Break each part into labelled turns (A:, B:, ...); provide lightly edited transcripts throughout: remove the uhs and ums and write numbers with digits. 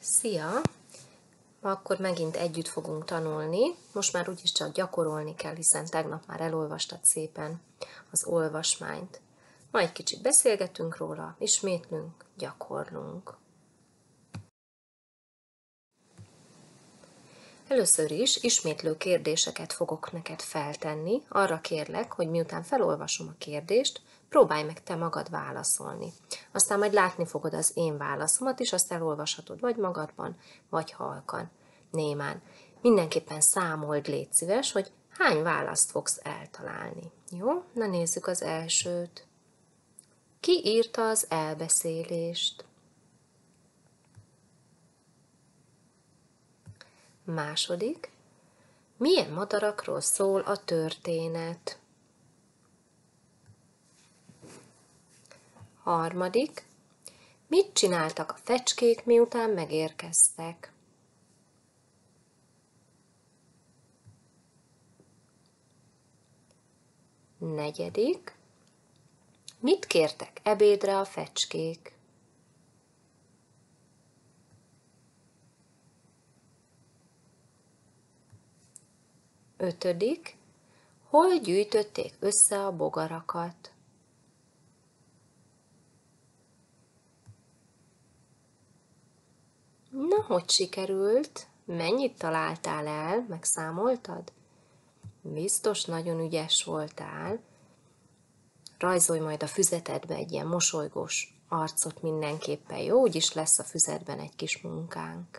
A: Szia! Ma akkor megint együtt fogunk tanulni. Most már úgyis csak gyakorolni kell, hiszen tegnap már elolvastad szépen az olvasmányt. Ma egy kicsit beszélgetünk róla, ismétlünk, gyakorlunk. Először is ismétlő kérdéseket fogok neked feltenni. Arra kérlek, hogy miután felolvasom a kérdést, próbálj meg te magad válaszolni. Aztán majd látni fogod az én válaszomat, és azt elolvashatod vagy magadban, vagy halkan, némán. Mindenképpen számold, légy szíves, hogy hány választ fogsz eltalálni. Jó? Na nézzük az elsőt. Ki írta az elbeszélést? Második. Milyen madarakról szól a történet? Harmadik. Mit csináltak a fecskék, miután megérkeztek? Negyedik. Mit kértek ebédre a fecskék? Ötödik. Hol gyűjtötték össze a bogarakat? Na, hogy sikerült? Mennyit találtál el? Megszámoltad? Biztos nagyon ügyes voltál. Rajzolj majd a füzetedbe egy ilyen mosolygós arcot mindenképpen, jó? Úgyis lesz a füzetben egy kis munkánk.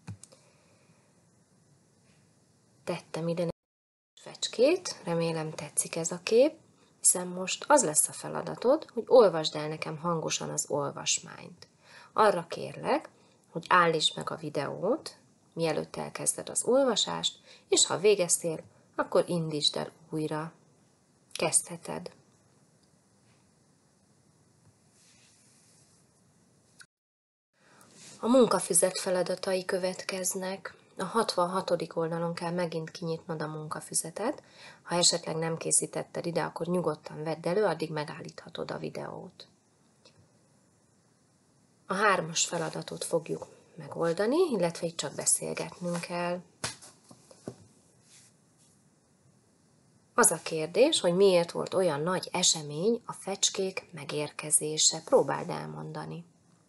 A: Tettem ide egy fecskét, remélem tetszik ez a kép, hiszen most az lesz a feladatod, hogy olvasd el nekem hangosan az olvasmányt. Arra kérlek, hogy állítsd meg a videót, mielőtt elkezded az olvasást, és ha végeztél, akkor indítsd el újra. Kezdheted. A munkafüzet feladatai következnek. A 66. oldalon kell megint kinyitnod a munkafüzetet. Ha esetleg nem készítetted ide, akkor nyugodtan vedd elő, addig megállíthatod a videót. A 3-as feladatot fogjuk megoldani, illetve itt csak beszélgetnünk kell. Az a kérdés, hogy miért volt olyan nagy esemény a fecskék megérkezése. Próbáld elmondani.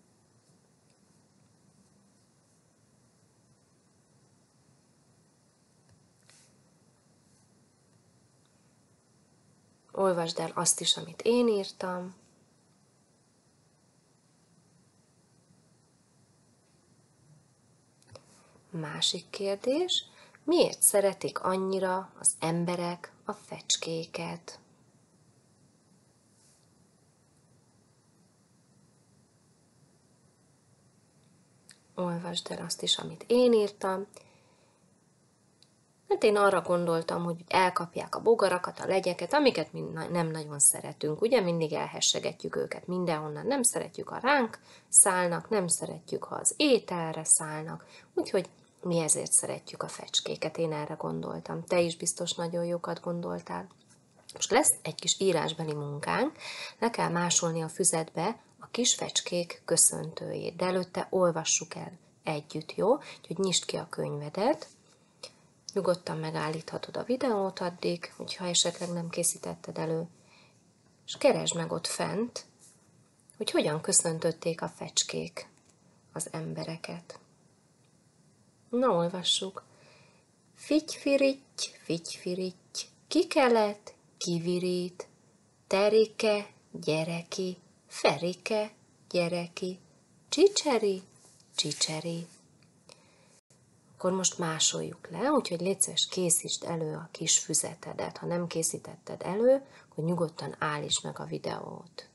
A: Olvasd el azt is, amit én írtam. Másik kérdés, miért szeretik annyira az emberek a fecskéket? Olvasd el azt is, amit én írtam. Hát én arra gondoltam, hogy elkapják a bogarakat, a legyeket, amiket mi nem nagyon szeretünk. Ugye mindig elhessegetjük őket mindenhonnan. Nem szeretjük, ha ránk szállnak, nem szeretjük, ha az ételre szállnak. Úgyhogy mi ezért szeretjük a fecskéket. Én erre gondoltam. Te is biztos nagyon jókat gondoltál. Most lesz egy kis írásbeli munkánk. Le kell másolni a füzetbe a kis fecskék köszöntőjét. De előtte olvassuk el együtt, jó? Úgyhogy nyisd ki a könyvedet. Nyugodtan megállíthatod a videót addig, hogyha esetleg nem készítetted elő, és keresd meg ott fent, hogy hogyan köszöntötték a fecskék az embereket. Na, olvassuk. Fityfiritty, kikelet, kivirít, terike, gyereki, ferike, gyereki, csicseri. Akkor most másoljuk le, úgyhogy légy szíves, készítsd elő a kis füzetedet. Ha nem készítetted elő, akkor nyugodtan állítsd meg a videót.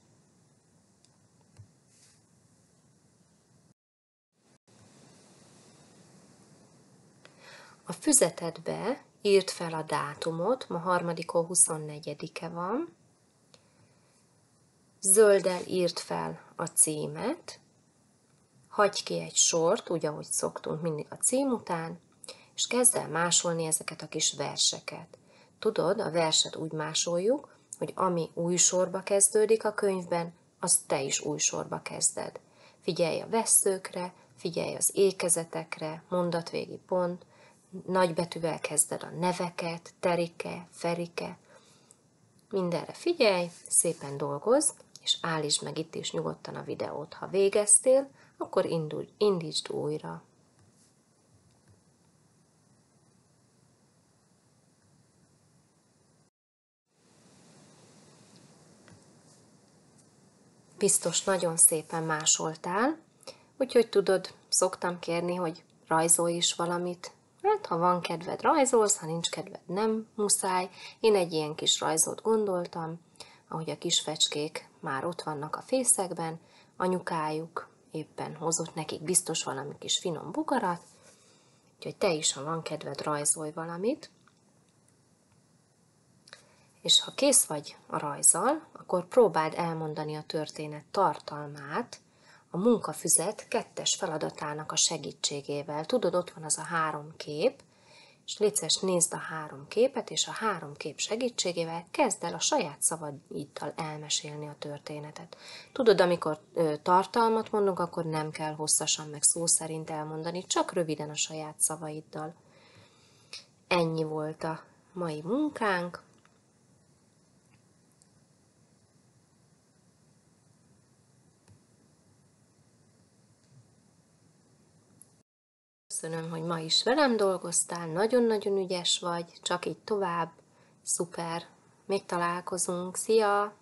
A: A füzetedbe írd fel a dátumot, ma 3-hó 24-e van. Zölddel írd fel a címet. Hagyj ki egy sort, úgy, ahogy szoktunk mindig a cím után, és kezd el másolni ezeket a kis verseket. Tudod, a verset úgy másoljuk, hogy ami új sorba kezdődik a könyvben, azt te is új sorba kezded. Figyelj a vesszőkre, figyelj az ékezetekre, mondatvégi pont, nagybetűvel kezded a neveket, Terike, Ferike, mindenre figyelj, szépen dolgozz, és állítsd meg itt is nyugodtan a videót. Ha végeztél, akkor indítsd újra. Biztos nagyon szépen másoltál, úgyhogy tudod, szoktam kérni, hogy rajzolj is valamit. Hát, ha van kedved, rajzolsz, ha nincs kedved, nem muszáj. Én egy ilyen kis rajzot gondoltam, ahogy a kis fecskék már ott vannak a fészekben, anyukájuk éppen hozott nekik biztos valami kis finom bogarat, úgyhogy te is, ha van kedved, rajzolj valamit. És ha kész vagy a rajzzal, akkor próbáld elmondani a történet tartalmát a munkafüzet 2. feladatának a segítségével. Tudod, ott van az a 3 kép, és légy szíves, nézd a 3 képet, és a 3 kép segítségével kezd el a saját szavaiddal elmesélni a történetet. Tudod, amikor tartalmat mondunk, akkor nem kell hosszasan meg szó szerint elmondani, csak röviden a saját szavaiddal. Ennyi volt a mai munkánk. Köszönöm, hogy ma is velem dolgoztál, nagyon-nagyon ügyes vagy, csak így tovább, szuper, még találkozunk, szia!